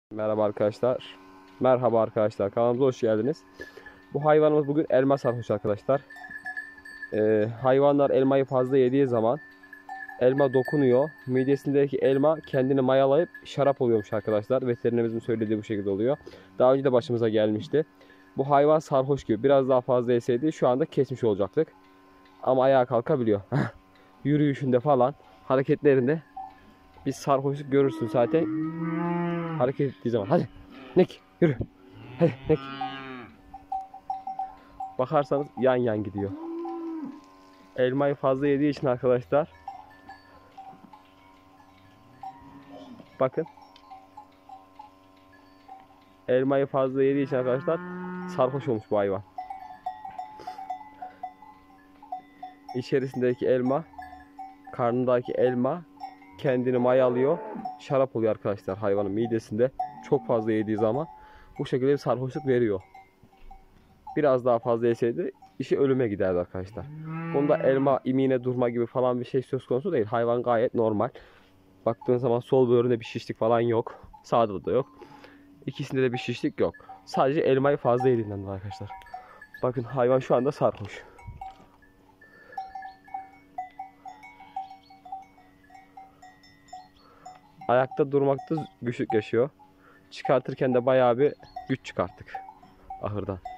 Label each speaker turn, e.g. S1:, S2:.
S1: Merhaba arkadaşlar. Merhaba arkadaşlar. Kanalımıza hoş geldiniz. Bu hayvanımız bugün elma sarhoş arkadaşlar. Hayvanlar elmayı fazla yediği zaman elma dokunuyor. Midesindeki elma kendini mayalayıp şarap oluyormuş arkadaşlar. Veterinerimizin söylediği bu şekilde oluyor. Daha önce de başımıza gelmişti. Bu hayvan sarhoş gibi. Biraz daha fazla yeseydi şu anda kesmiş olacaktık. Ama ayağa kalkabiliyor. Yürüyüşünde falan, hareketlerinde bir sarhoşluk görürsün zaten. Hareket ettiği zaman. Hadi Nick yürü. Hadi Nick. Bakarsanız yan yan gidiyor. Elmayı fazla yediği için arkadaşlar. Bakın. Elmayı fazla yediği için arkadaşlar sarhoş olmuş bu hayvan. İçerisindeki elma, karnındaki elma kendini mayalıyor. Şarap oluyor arkadaşlar hayvanın midesinde. Çok fazla yediği zaman bu şekilde bir sarhoşluk veriyor. Biraz daha fazla yeseydi işi ölüme giderdi arkadaşlar. Bunda elma imiğine durma gibi falan bir şey söz konusu değil. Hayvan gayet normal. Baktığın zaman sol böğründe bir şişlik falan yok. Sağda da yok. İkisinde de bir şişlik yok. Sadece elmayı fazla yediğinden dolayı arkadaşlar. Bakın hayvan şu anda sarhoş. Ayakta durmakta güçlük yaşıyor. Çıkartırken de bayağı bir güç çıkarttık ahırdan.